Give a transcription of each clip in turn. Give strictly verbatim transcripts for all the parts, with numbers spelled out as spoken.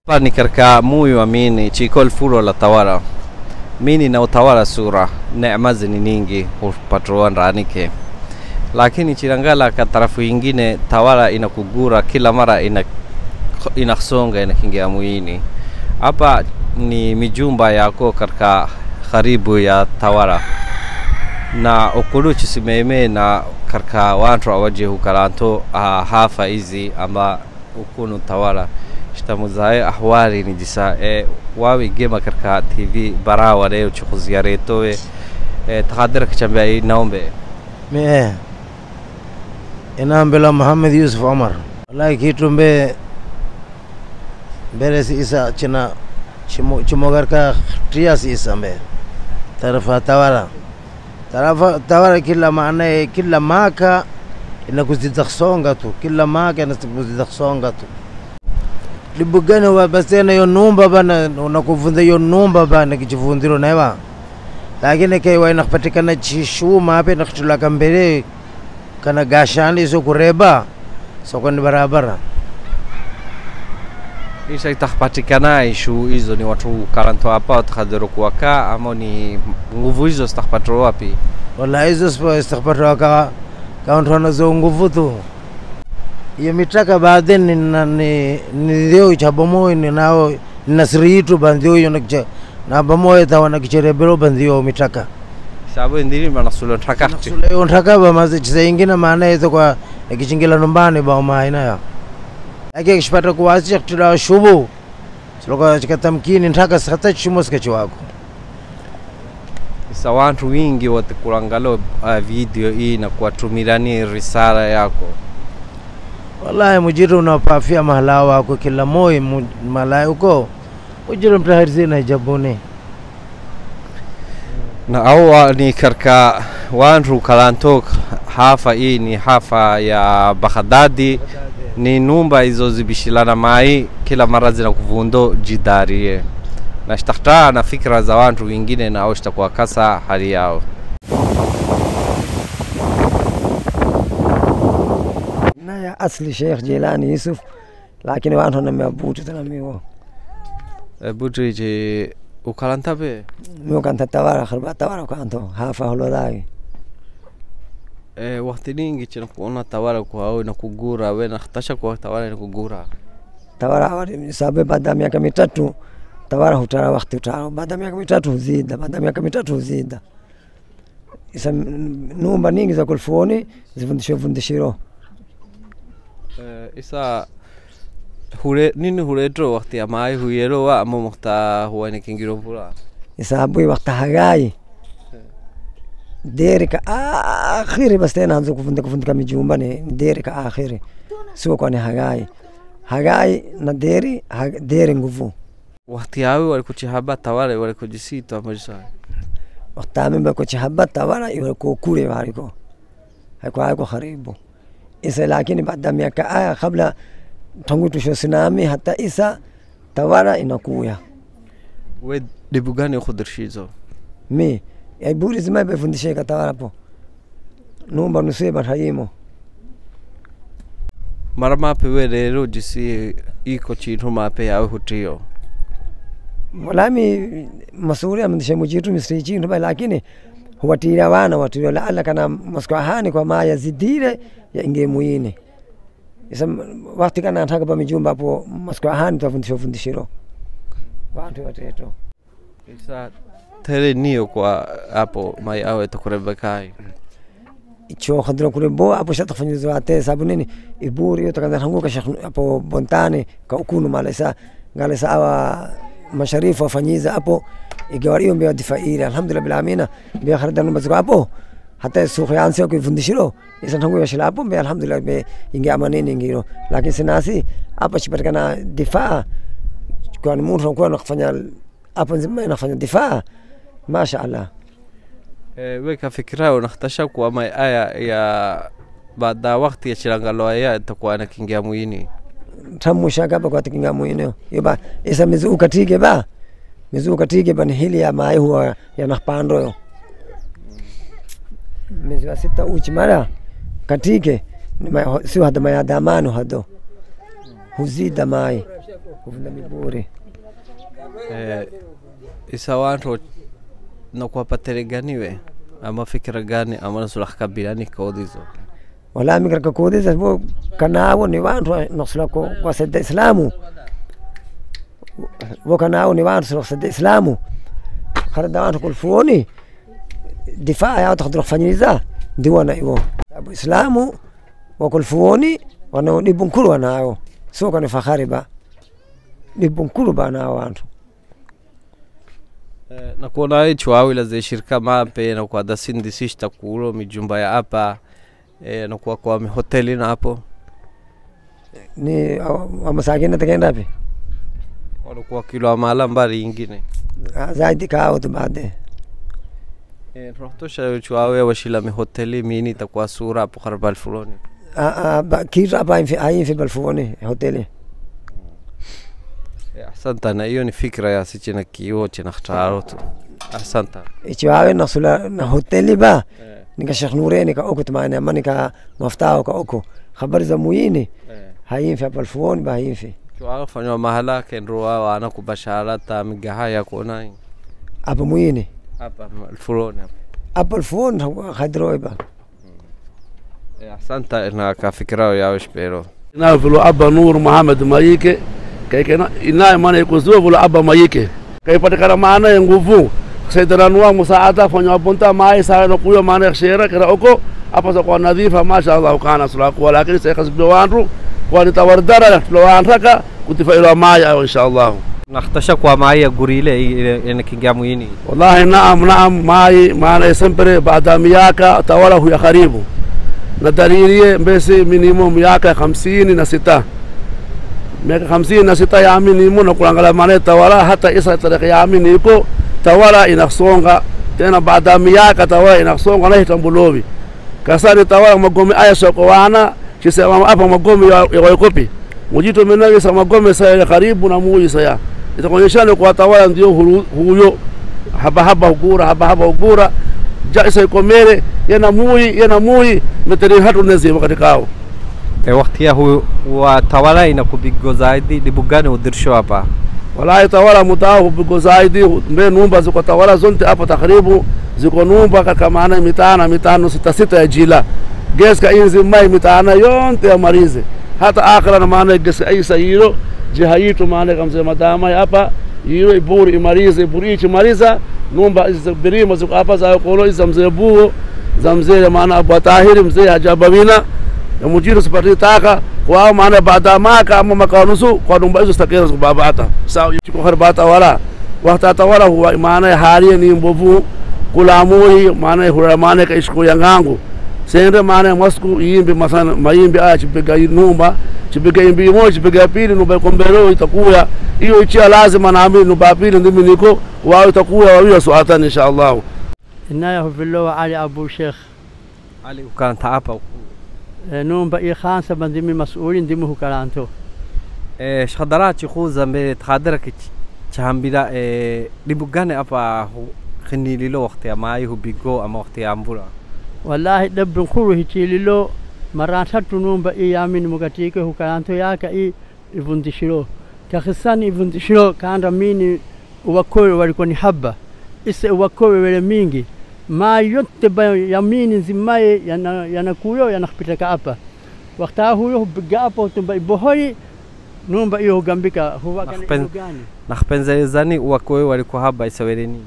Hapa ni katika MUYI wa MUYINI chikol furo la TAWALA. MUYINI na utawala sura neema ni nyingi hupatroan ranike, lakini chirangala ka tarafu nyingine TAWALA inakugura kila mara ina inasonga inakingia MUYINI. Hapa ni mijumba yako katika karibu ya TAWALA na okuluchi simeme na katika watu waje hukaranto uh, hafa hizi amba ukunu TAWALA shtamuzae ahwali ni jisa e wawi gema katika T V BARAWA leo chukuziareto e takadira kichambia naombe me inambela Muhammad Yusuf Omar wallahi kitu mbe mbele si isa china chimo chimogar ka tria si isa mbe tarafa TAWALA tarafa TAWALA kila maana kila maka inakuzidaksonga tu kila maka inakuzidaksonga tu libugana wa basena yo numba bana unakuvunda yo numba bana kichivundiro naewa lakini kai wa inapatikana chishuma hapa nakutulaka mbele kana gashani so kureba so kwa barabara isha itapatikana ishu hizo ni watu karanto hapa utakadero kuwaka ama ni nguvu hizo zitakapatwa wapi? Wala hizo zitakapatwa waka kaunto zo nguvu tu iyo mitaka baadhi ni ni ndio chabomo ni nao nasriitu bandio yo nakje na bomo tawa nakicherebero bandio mitaka sababu ndiri manasulo takati sulo ntaka ba maze chingine maana hizo kwa kichingila numbani ba maana ya yake kishipata kuwasi kutula shubu sio chikatamkini ntaka hata chumo sikachi wako isa watu wingi wote kulangalo uh, video hii na kuwatumirani risala yako. Wallahi mujiru unapafia mahala wako kila moyo malai uko mujiru mtaharizi na jabone na awa ni karka wanru kalantok hafa hii ni hafa ya Baghdadi ni numba hizo zibishilana mai kila mara zina kuvundo jidarie na shtakta na fikra za watu wengine na au shtakuwa kasa hali yao. يا أصلي شيخ جيلاني يوسف لكن وأنا نمي أبوتو تنميو أبوتو يجي وكالانتا بي ميو كانت TAWALA خربا TAWALA كانتو هافا هلو داي e wakati ningi china kuona TAWALA kwa au inakugura we nakhtasha kwa TAWALA inakugura TAWALA awali sababu baada ya miaka mitatu TAWALA hutara wakati utara baada ya miaka mitatu huzida baada ya miaka mitatu huzida isa numba ningi za kulfuoni zifundisho fundishiro Uh, isa hure nini huretro wakati ya mai huyero wa ama mukta huwa inakingilo pula isa abui wakati hagai deri ka akhiri bas tena hanzo kufunda kufunda mijumba ni deri ka akhiri sio kwa ni hagai hagai na deri deri nguvu wakati yawe walikuchihaba TAWALA walikujisito amajisa wakati amemba kuchihaba TAWALA walikuwa kule waliko haikuwa haiko karibu isa lakini baada ya miaka aya kabla tangu tushosinami hata isa TAWALA inakuya we dibu gani ukhudirshizo mi ya buri zima befundishe ka TAWALA po numba nuseba hayimo mara mape we lero jisi iko chintu mape yawe hutio wala mi masuria mndishe mujitu misri chintu ba lakini huwatira wana watu la alla kana maskahani kwa ma yazidire ya inge MUYINI isa wakati kana nataka pa mijumba hapo maskahani tufundisho fundishiro watu wateto isa tere niyo kwa hapo mai awe tukurebekai icho khadro kurebo hapo shatafanyizwa wate sababu nini iburi yotakana hanguka hapo bontane ka ukunu malesa ngalesa awa masharifu wafanyiza hapo igawariyo mbia difaira alhamdulillah bil amina bia kharadan maziko hapo hata sukhiansi ko fundishiro isa tangu ya shilapo mbia alhamdulillah be inge amanini ngiro lakini sinasi hapa chipatikana difaa kwa mtu kwa anafanya hapo nzima anafanya difaa mashaallah eh weka fikra unakhtasha kwa mai aya ya baada wakati ya chirangalo aya itakuwa inakingia MUYINI tamusha kapa kwa kinga MUYINI yoba isa mizu katige ba mizu katige ban hili ya mai huwa yanapando yo mizu wa sita uchi mara katige sio hada mai adamano hado huzida mai kuvunda miburi. Eh, isa wantu na kuwapatele ganiwe ama fikira gani ama nasulah kabilani kodizo? Wala mikra ka kodizo bo kanao ni wantu nasulah ko kwa sadda Islamu. Bo kanao ni wantu nasulah sadda Islamu. Kharada wantu kulfuoni difaa ya takhdru fanyiza diwana iwo. Abu Islamu wa kulfuoni wana dibunkuru wanao. So kana fakhari ba. Dibunkuru ba na wantu. Na kuona hii chuawila za shirika mape na kwa dasindi sishta kuulo mijumba ya hapa e, na kwa kwa hoteli na hapo ni wamasakini takenda hapi wala kwa kilo amala mbali ingine zaidi kao tu baade e, rohtosha chuawe washila mi hoteli mini takwa sura hapo kharbal fuloni a a kira hapa infi ayin fi balfuloni hoteli. Asante na hiyo ni fikra ya sisi na kio cha nakhtarotu. Asante. Ichiwawe nasula na hoteli ba nika Sheikh Nureni ka oko tumani ama nika maftao ka oko habari za Muyini hayin fi balfoni ba hayin fi chuawe fanywa mahala kendroa wana kubasharata migahaya kuona hapa Muyini hapa alfuloni hapa hapa alfuloni khadro ba. Asante na ka fikra ya espero na vilo Abba Nur Muhammad Mayike kaika ina maana iko zuvu Abba Mayike kaipatikana maana ya nguvu saidaranwa musaada fanya bonta mai sana kuyo maana shera kira oko hapa za kwa nadhifa mashaallah kana sulaku lakini sasa kasbido wandu kwa nitawardara tuloanataka kutifaila maya inshallah nakhtasha kwa maya gurile inakingia Muyini. Wallahi naam naam mai maana sempre baada miaka tawala huya karibu na dalili mbesi minimum miaka hamsini na sita miaka hamsini na sita ya minimum na kulangala maana tawala hata isa tarehe ya minimum tawala inasonga tena baada miaka tawala inasonga na hitambulovi kasari tawala magome aya soko wana kisema hapa magome ya waikopi mujito menawe sa magome sa karibu na Muyi saya itakuonyeshana kwa tawala ndio huyo haba haba ugura haba haba ugura jaisa ikomere yana Muyi yana Muyi meteri hatu nezi wakati kao e wakati ya huyo wa tawala inakubigo zaidi dibugane udirsho hapa wala tawala mutao bigo zaidi mbe numba ziko tawala zonte hapa takribu ziko numba kaka maana mitana mitano sita sita ya jila geska inzi mai mitana yonte ya marize hata akhira na maana geska aisa hilo jihayitu maana kama madama hapa hiyo iburi imarize iburi chimariza numba hizo birima ziko hapa za kolo za mzee buo za mzee maana Abu Tahiri mzee hajabawina na mujiro sipati taka kwa maana baada maka ama makanusu kwa numba hizo stakera kwa babata sawa yuko harbata wala wakati tawala huwa maana hali ni mbovu kula Muyi maana hura maana kaishiko yangangu sende maana mosku yimbi masana mayimbi aya chipiga numba chipiga imbi moja chipiga pili numba kombero itakuwa hiyo ichia lazima naamini numba pili ndimi niko wao itakuwa wao suatan inshallah. Inaya huvilo Ali Abu Sheikh Ali ukaranta hapa numba i khansa bandimi mas'uli ndimi hukaranto eh shadarachi khuza mbe thadaraki chambira eh dibugane hapa khinililo waqti amai hubigo ama waqti ambura wallahi dabbun khuru hichililo marantatu numba i yamin mugatike hukaranto yaka i ivundishiro kakhisani ivundishiro kanda mini uwakowe walikuwa ni haba ise uwakowe wele mingi ma yote ba yamini nzimaye yana yanakuyo yanakupitaka hapa wakati huyo hubiga hapo tumba ibohoi numba hiyo hugambika huwa gani nakpenzelezani uwakowe walikuwa haba isawereni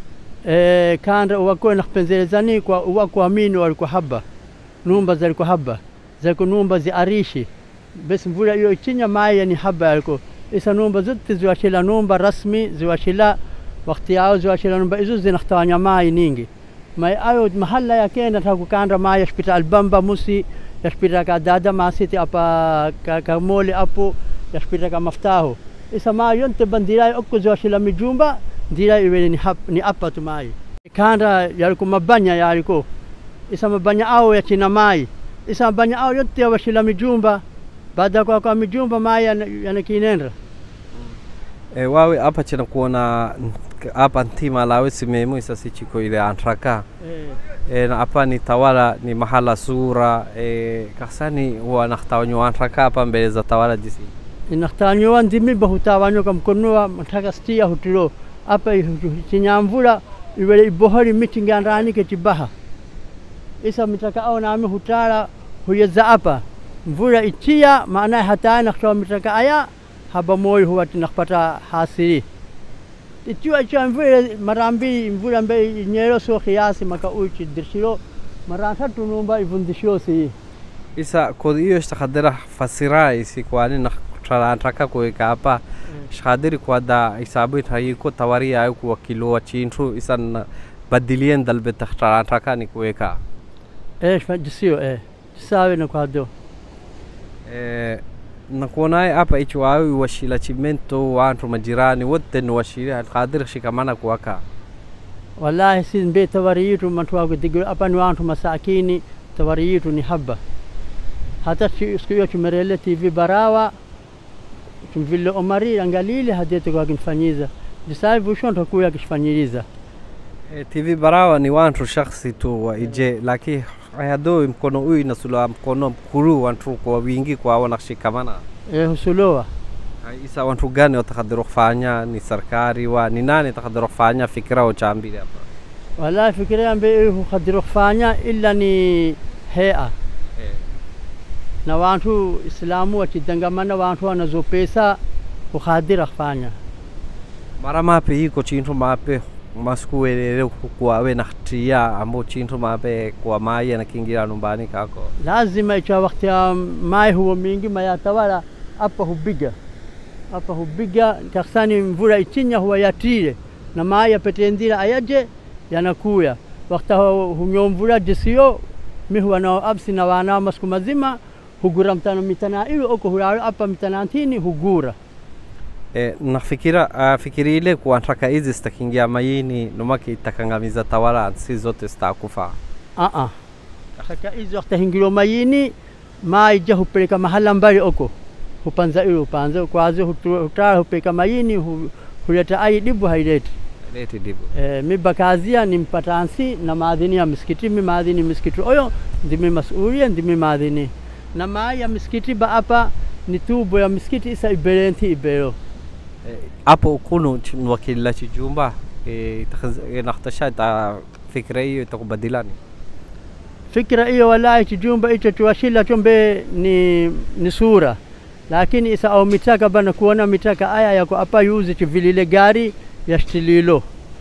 eh kanda uwakowe nakpenzelezani kwa uwako amini walikuwa haba numba zalikuwa haba zalikuwa numba zi arishi basi mvula hiyo chinya maya ni haba yalikuwa isa numba zote ziwashila numba rasmi ziwashila wakati yao ziwashila numba hizo zinaktawanya mai ningi mai ayo mahalla yake na takukanda mai yashpita albamba musi yashpita ka dada masiti apa ka, ka mole apo yashpita ka maftaho isa mai yonte bandira okko ziwashila mijumba ndira iwe ni hap ni apa tu mai kanda yaliko mabanya yaliko isa mabanya ao ya china mai isa mabanya ao yote yawashila mijumba baada kwa kwa mijumba mai yanakinenda e wawe hapa chena kuona hapa ntima lawe simemu isa sichiko ile antraka e, e na hapa ni tawala ni mahala sura e kasani huwa nakhtawanyo antraka hapa mbele za tawala jisi inaktanyo ndimi bahutawanyo kamkonua mataka stia hutilo apa chinyamvula iwele ibohari miti ngandani ke tibaha isa mitaka au nami hutala huyeza apa mvula itia maana hata naktoa mitaka aya haba moyo huwa tinakpata hasiri itua itua mvula marambi mvula mbe nyero so kiasi maka uchi dirshiro maranta tunumba ivundishio si isa kodiyo istakadera fasirai si kwani na trantaka kuweka hapa shadiri kwa da isabu itayiko tawari ayo kwa kilo wa chintu isan badilien dalbe trantaka ni kuweka eh fajisio eh sawe na kwa do eh nakuonaye hapa icho ayo washila chimento wantu majirani wote ni washila qadir shikamana kuwaka wallahi sin be tawari yitu mantwa ko digro apa ni wantu masakini tawari yitu ni haba hata siku hiyo tumerele T V Barawa tumvile Omari angalile hadete kwa kinfanyiza disai vushon takuya kishfanyiliza e, T V Barawa ni wantu shakhsi tu wa ije laki ayado mkono huyu inasula mkono mkuru wantu kwa wingi kwa wanashikamana eh husulowa isa wantu gani watakadiru kufanya ni serikali wa ni nani takadiru kufanya fikra au chambili hapa wala fikra ambe hukadiru kufanya illa ni hea na wantu islamu wachidangamana wantu wanazopesa ukhadira kufanya mara mape hiko chintu mape masikuelele kwa we nakhtia ambo chintu mape kwa mai na kingira numbani kako lazima icha wakati mai huwa mingi maya tawala hapa hubiga hapa hubiga taksani mvula ichinya huwa yatire na mai yapetendira ayaje yanakuya wakati hunyomvula jisio mi huwa na absi na wana masku mazima hugura mtano mitana ilo oko hula hapa mitana antini hugura e, nafikira uh, fikiri ile kuantaka hizi stakingia mayini numaki itakangamiza tawala si zote stakufa a a saka hizo wakati mayini mai ja hupeleka mahala mbali oko hupanza ilo panza kwazi hutara hupeleka mayini hu, huleta ai dibu haileti leti dibu e, mibakazia ni mpatansi na maadhini ya miskiti mi maadhini miskiti oyo ndimi masulia ndimi maadhini na mai ya miskiti ba hapa ni tubo ya miskiti isa ibelenti ibelo hapo e, ukunu wakila chijumba e, nakhtasha ta fikra hiyo itakubadilani fikra hiyo wallahi chijumba hicho tuwashila chombe ni ni sura lakini isa au mitaka bana kuona mitaka aya yako hapa yuzi chivilile gari ya stililo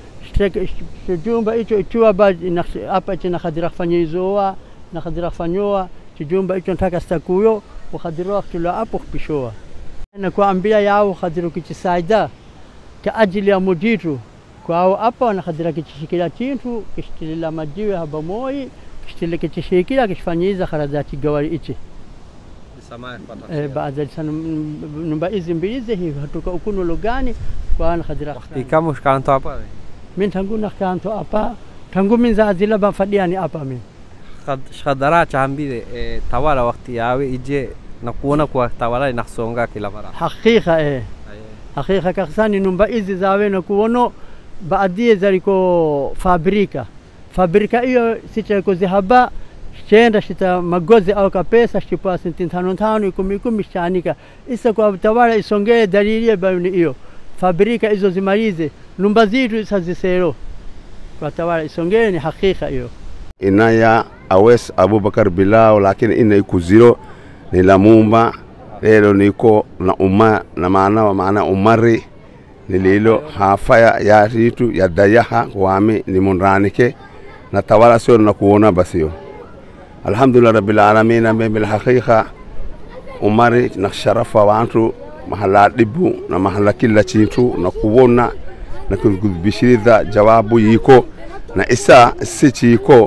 chijumba hicho ichua ba hapa china khadira fanyizoa na khadira fanyoa chijumba hicho nataka stakuyo ukhadira kilo hapo kupishoa na kuambia yao khadira kichisaida kwa ajili ya mujitu kwao hapa na khadira kichishikila chintu kishtilila majiwe haba moi kishtilila kichishikila kishfanyiza kharadati gawari ichi samaya pata eh baada sana numba hizi mbili hizi hatuka ukunu lugani kwa na khadira ikamu kanto hapa mimi tangu na kanto hapa tangu mimi zaazila bafadiani hapa mimi khadara chambile e, tawala wakati yawe ije na kuona kwa tawala inasonga kila mara hakika eh hakika kasani numba hizi zawe na kuono baadhi zaliko fabrika fabrika hiyo sicha kuzihaba chenda shita magozi au kapesa shipa senti tano tano kumi kumi shanika isa kwa tawala isongee dalili bauni hiyo fabrika hizo zimalize numba zitu isazisero kwa tawala isongee ni hakika hiyo inaya awes Abubakar Bilao lakini ina iku zero ni lamumba lelo niko na umma na maana wa maana umari nililo hafaya ya ritu ya dayaha wami ni munranike na tawala sio na kuona basio alhamdulillah rabbil alamin bil haqiqa umari na sharafa wantu mahala dibu na mahala kila chintu na kuona na kudbishiriza jawabu yiko na isa sichi yiko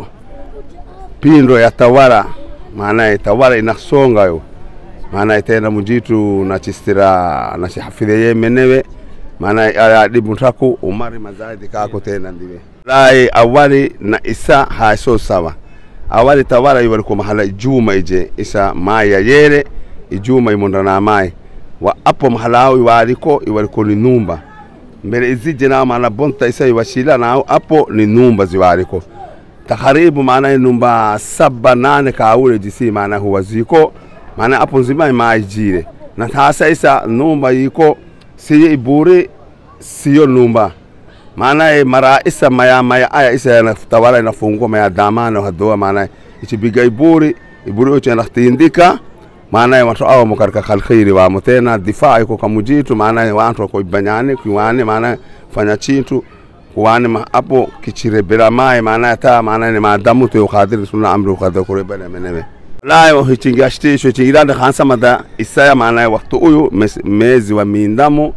pindo ya tawala maana tawala inasonga yo maana tena mujitu na chistira na shahafidhe menewe maana ya dibu taku umari mazaidi kako tena ndiwe lai awali na isa haiso sawa awali tawala iwaliko mahala ijuma ije isa maya yere ijuma imondana mai wa apo mahala hao iwaliko iwaliko ni numba mbele izije na maana bonta isa iwashila na apo ni numba ziwaliko takaribu maana numba saba nane kaule jisi maana huwa ziko maana hapo nzima maijire na hasa isa numba yiko siyo iburi siyo numba maana mara isa maya maya aya isa na tawala inafungua maya damana hadoa maana ichibiga iburi iburi ocho naktindika maana watu awa mukarka khalkhairi wa mutena difaa iko kamujitu maana watu wako ibanyane kuwane maana fanya chintu kuwane hapo kichirebera mai maana ta maana ni maadamu tu khadir sunna amru khadha kurebana meneme la yo hichingashti sho chingiranda khansa mada isaya maana wakati huyu mezi wa mindamo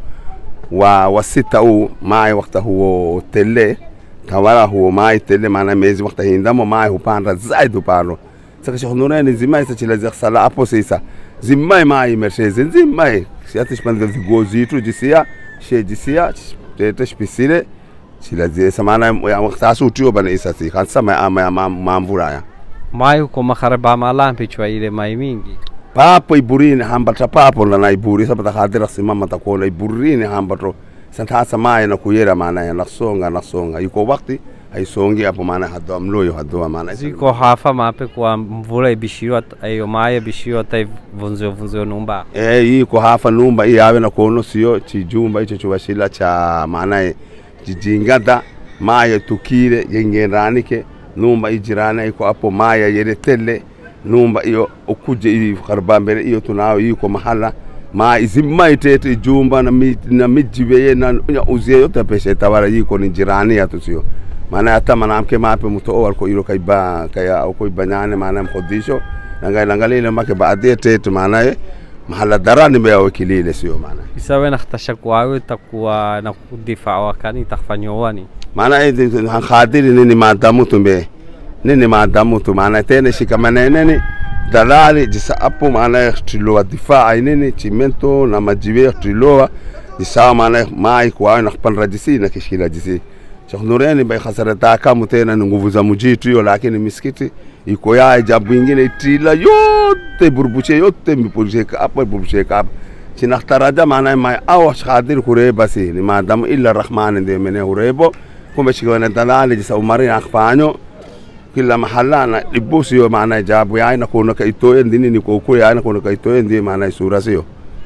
wa wasita huu mai wakati huo tele tawala huo mai tele maana mezi wakati hindamo mai hupanda zaidi upando saka shonora ni zimai sa chila sala hapo sasa zimai mai mersheze zimai siati shpanda zigozitu jisia she jisia tete spisile chila zisa maana wakati asutio bana isasi khansa mai ama mamvura ya mai ko makharaba mala pichwa ile mai mingi papo iburini hambata papo na iburi sabata khadira simama takona iburini hambato santasa mai na kuyera maana ya nasonga nasonga yuko wakati haisongi hapo maana hadoa mloyo hadoa maana ziko hafa mape kwa mvula ibishiro ayo mai bishiro tai vunzo vunzo numba eh iko hafa numba hii awe na kuono sio chijumba hicho chwashila cha maana jijingada mai tukire yengeranike numba ijirana iko hapo maya yeretele numba iyo ukuje hivi kharbambere iyo tunao yuko mahala ma izimma itete jumba na mi, na mijiwe na uzie yote pesa tawala yuko ni jirani ya tusio maana hata manamke mape mto wako ilo kaiba kaya uko ibanyane maana mkodisho nanga nangalile make baadhi tete maana mahala darani mbea kilile sio maana isawe nakhtasha kwawe takuwa na kudifaa wakani takfanyowani maana hizi khadiri nini maadamu tumbe nini maadamu tu maana tena shikamana nini dalali jisa hapo maana tuloa difaa nini chimento na majiwe tuloa jisa maana mai kwa na kupanda jisi na kishila jisi chaknureni bai khasarata kama tena nguvu za mujitu hiyo lakini misikiti iko ya ajabu nyingine itila yote burbuche yote mipursheka hapo burbusheka hapo chinakhtaraja maana mai au khadir kureba si ni maadamu illa rahman ndiye mene urebo kumbe shikwana dalali jisa umari akfanyo kila mahala na dibusi yo maana jabu ya ina kuna kaitoe ndini ni koko ya ina kuna kaitoe ndiye maana sura sio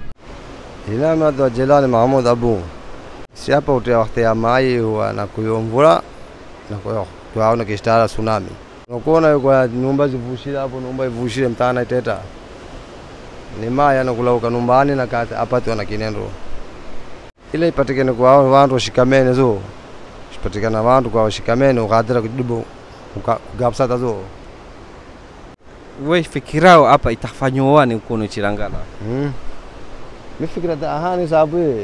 ila mado Jalal Mahmud Abu siapa utia wakati ya mai huwa na kuyomvula na kwa kwa na kistara tsunami unakuona kwa nyumba zivushira hapo nyumba ivushire mtana iteta ni maya na kulauka nyumbani na kata apate wana kinendo ile ipatikane kwa watu washikamene zo ipatikana watu kwa washikamene ukadira kudibu ukagapsa tazo wewe fikirao hapa itafanywa ni ukono chirangala hmm mifikira ta ahani sababu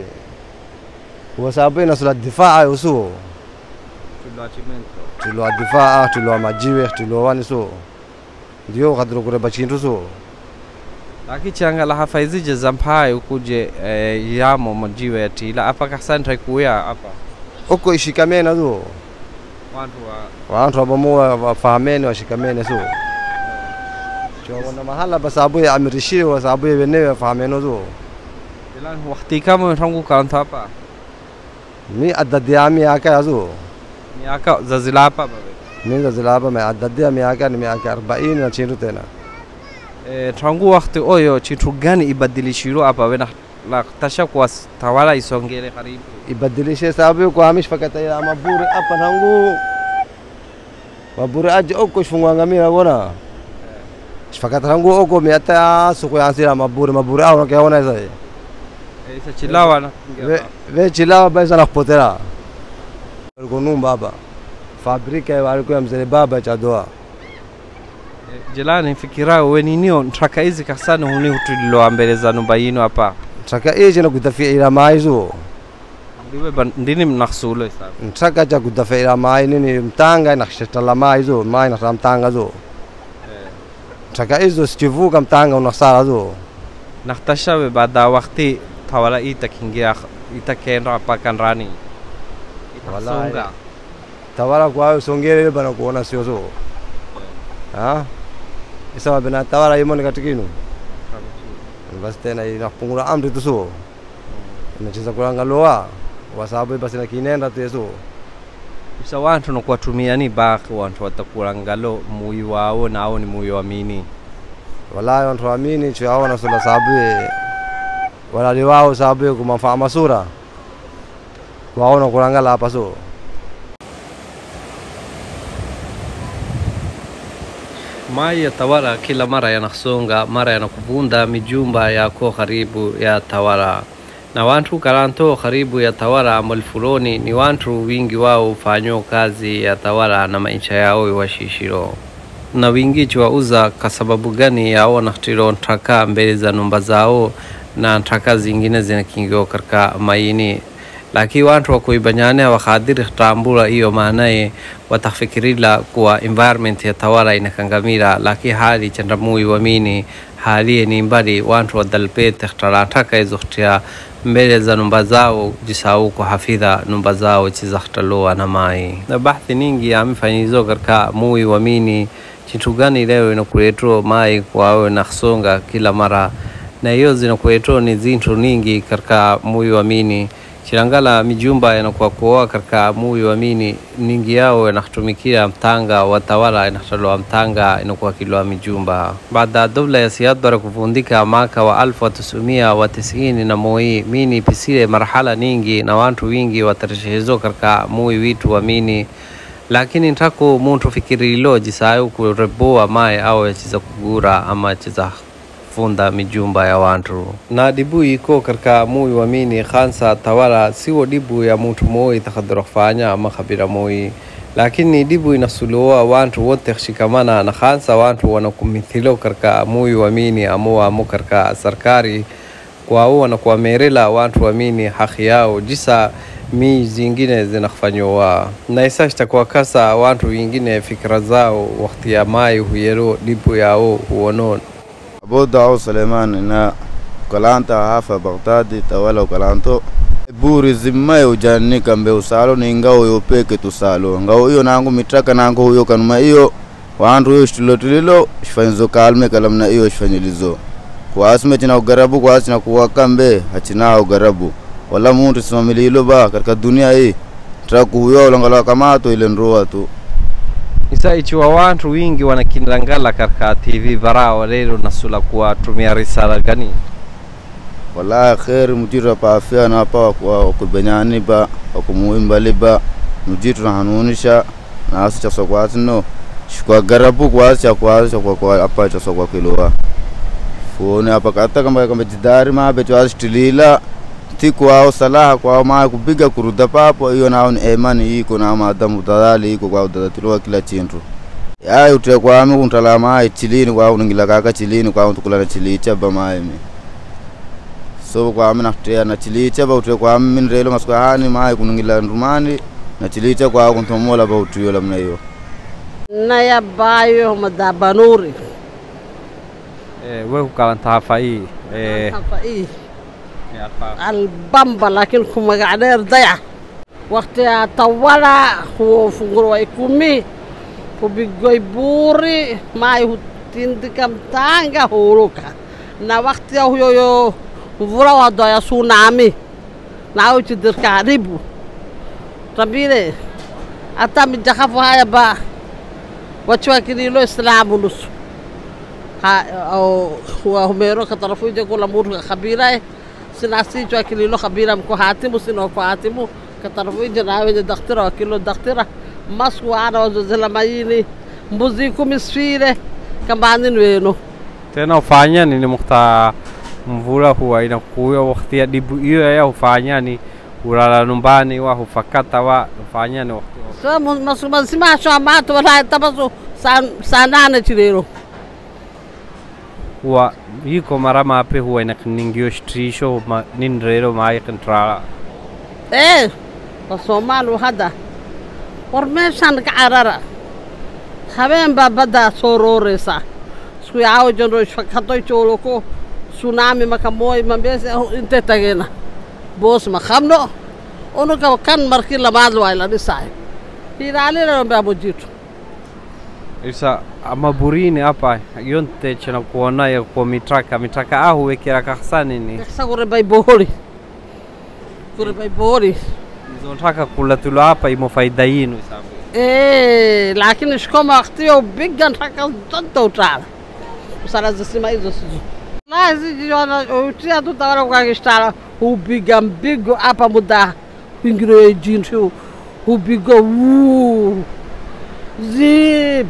kwa sababu na sura difaa uso tulwa chimento tulwa difaa tulwa majiwe tulwa wani so ndio kadro kure bachinto so lakini changala hafaizi zampai ukuje eh, yamo majiwe atila hapa kasanta kuya hapa uko ishikamena zo watu wa watu wabomoa wafahameni washikamene so chona mahala basabu ya amirishi wa sababu ya wenyewe wafahameni zo ilan wakati kama tangu kaunta hapa mi adadiami yake azo miaka za zilapa babe mi za zilapa me adadiami yake ni miaka arobaini na chintu tena eh tangu wakati oyo chintu gani ibadilishiro hapa wena la tasha kwa tawala isongele karibu ibadilishe sababu kwa hamish fakata ya maburi hapa tangu maburi aje oko shfungwa ngamia bona fakata tangu oko miata suku yansira maburi maburi au nakiona sasa isa chilawa na ve, ve chilawa baisa na kupotera walikuwa baba fabrika ya walikuwa mzee baba cha doa jelani fikira wewe ninio ntaka hizi kasana huni hutulilo mbele za nyumba yino hapa ntaka hizi na kutafia ila maizo ndiwe ndini mnakhsulo isabu ntaka cha kutafia ila mai nini mtanga na kishatala maizo mai na mtanga zo ntaka hizo sichivuka mtanga unasara zo nakhtasha we baada wakati tawala itakingia itakenda hapa kanrani itasonga tawala kwa songere bana kuona sio so ah isa bana tawala yimoni katikinu basi tena inapungula amri tu so inacheza kulanga loa kwa sababu basi na kinenda tu so isa watu na kuwatumia ni baki watu watakulanga lo muyi wao nao ni muyi waamini wala watu waamini chao na sala sababu walali wao sababu kumafaa masura waona kulangala hapa so. Mai ya TAWALA kila mara yanasonga, mara yanakuvunda mijumba yako karibu ya TAWALA. Na watu karanto karibu ya TAWALA malfuloni ni watu wingi wao ufanyo kazi ya TAWALA na maisha yao washishiro. Na wingi chwa uza kasababu gani yao naftiro ntaka mbele za numba zao na ntaka zingine zinakingio karka MUYINI. Laki watu wakuibanyane wakadiri tambula iyo maanaye watafikirila kuwa environment ya TAWALA inakangamira, laki hali chandamuyi wamini hali ni mbali watu wadalpete khtarantaka izokhtia mbele za numba zao jisau kuhafidha numba zao chizahtaloa na mai. Na bahthi ningi ya mifanyizo karka MUYI wamini chintu gani leo inakuletro mai kwa awe nakhsonga kila mara, na hiyo zinakuletro ni zintu ningi karka MUYI wamini. Chirangala mijumba yanakuwa kuoa karka MUYI wamini ningi yao yanatumikia mtanga wa TAWALA inataloa mtanga inakuwa kiloa mijumba. Baada dawla ya Siyad Barre kuvundika mwaka wa alfu tisini na tisini na MUYI mini pisile marhala ningi na watu wingi watarishezo karka MUYI witu wamini, lakini ntako muntu fikiri ilo jisayo kureboa mae au ya chiza kugura ama chiza funda mijumba ya watu. Na dibu iko karka MUYI wamini khansa TAWALA siwo dibu ya mtu MUYI takhadirofanya ama khabira MUYI, lakini dibu inasuluwa watu wote shikamana na khansa watu wanakumithilo karka MUYI wamini amu amu karka sarkari kwa uwa na kwa merela watu wamini haki yao jisa mi zingine zinafanywa. Na isashta kwa kasa watu wengine fikra zao wakati ya mai huyero dibu yao huonon. Abu Dao Suleiman na kalanta hafa Baghdadi TAWALA kalanto buri zimma ujani kambe usalo ni ngao yopeke tusalo ngao hiyo nangu mitraka nangu huyo kanuma hiyo wandu hiyo shtilotilo shifanyizo kalme kalamna hiyo shifanyilizo kwa asme tina ugarabu kwa asina kuwa kambe hachina ugarabu wala muntu simamili hilo ba katika dunia hii traku huyo ulangala kamato ile nroa tu. Isa ichiwa watu wingi wanakinangala karka T V BARAWA lelo nasula kuwa tumia risala gani? Wallahi khair mujira pa afia na pa kwa kubenyani ba kumuimbali ba mujitu na hanunisha na asicha sokwa no shikwa garabu kwa asicha kwa asicha kwa kwa apa cha sokwa kiloa fone apa kata kama kama jidari ma betu astilila tiku au salaha kwa maa kupiga kuruda papo hiyo nao ni imani iko na maadamu tadhali iko kwa udatilo kila chintu ya ute kwa ame kuntala maa chilini kwa uningila kaka chilini kwa untukula na chilicha ba maimi so kwa ame nakutea na chilicha ba ute kwa ame minrelo masukahani maa kuningila ndumani na chilicha kwa kuntomola ba utuyo lamna hiyo na ya bayo madabanuri eh wewe ukalanta hafai eh hafai البامبا لكن كم قاعدين ضيع وقت TAWALA هو فقروا يكمي وبيجي بوري ما يهتندكم تانجا هوروكا na وقت يو يو فقروا ضيع تسونامي ناوي تدرك عريبو تبيني أتامي جخافو هاي با وشوي كنيلو إسلام ونص ها أو هو ميرو كترفو يجي كل أمور خبيرة sinasi chwa kililo khabira mko hatimu sino kwa hatimu katarafu janawe daktara kilo daktara masku ana wazela MUYINI mbuzi kumisfire kambani wenu tena ufanya ni mukta mvula huwa inakuwa wakati ya dibu hiyo ya ufanya ni ulala nyumbani wa hufakata wa ufanya ni wakati so masuma sima shamba to wala tabasu sanana chilero huwa yiko mara mape huwa inakiningio strisho ma ninrero mai control eh Somalu hada warmeshan ka arara habeen ba bada sororesa isku yaaw jondo shakato choloko tsunami makamoy mambes inte tagena bos ma khamno ono ka kan marki lamad wala disay hirali ro ba bujitu isa ama burini hapa yonte chana kuona ya kwa mitraka mitraka ahu wekera kahsani ni kasa kure bay bori kure bay bori zonataka kula tulo hapa imo faida yenu sababu eh lakini shikoma waqtiyo bigan raka tanto utala usala zisima hizo sizo Lá sijiona utia tu tawala kwa kistara upiga mpigo hapa muda ingiro jintu upiga uu zip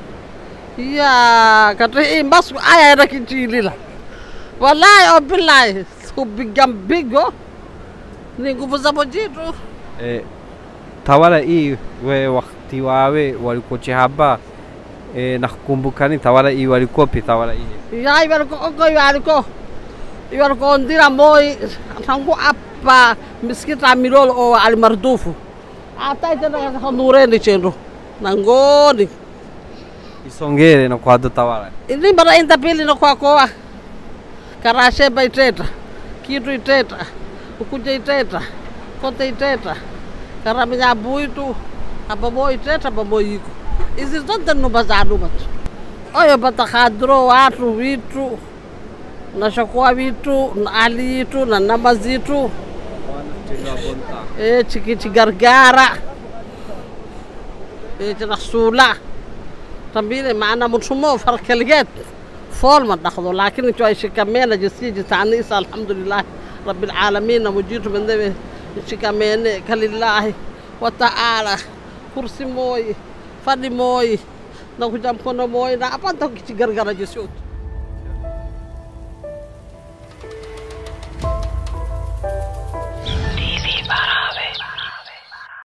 ya kata imbasu aya na kichilila wallahi billahi upiga mpigo ni nguvu za mojitu. eh, Tawala hii we wakati wawe walikuwa haba eh, nakukumbukani tawala hii walikopi tawala hii ya ibariko oko ibariko ibariko ndira moi tangu apa miskita mirolo o almardufu ata itana kanureni chendo nangoni isongere na kwa tawala ili bara inta pili no kwa kwa karashe baiteta kitu iteta ukuja iteta kote iteta karaminya buitu apa boy iteta apa boy iko izi zote numba za numba oyo batakadro watu vitu na shakwa vitu na alitu na namba zitu eh chiki gargara eh rasula tambile maana mtumo farkaliyat فورما تاخذوا لكن انتوا شكامين جسيجي تعنيس الحمد لله رب العالمين وجيتوا من ذي شكامين كلله وتعالى كرسي موي فدي موي نكو جام كونو موي نا apa tau kici gara-gara jesut